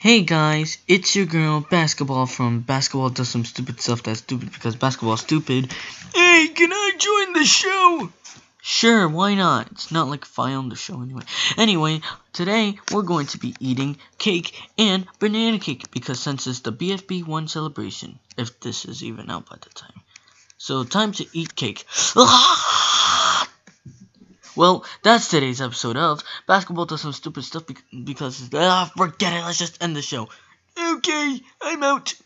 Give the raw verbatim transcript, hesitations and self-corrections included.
Hey guys, it's your girl Basketball from Basketball Does Some Stupid Stuff That's Stupid Because Basketball's Stupid. Hey, can I join the show? Sure, why not? It's not like if I own the show anyway. Anyway, today we're going to be eating cake and banana cake because since it's the B F B one celebration, if this is even out by the time. So time to eat cake. Well, that's today's episode of Basketball Does Some Stupid Stuff because, ah, forget it, let's just end the show. Okay, I'm out.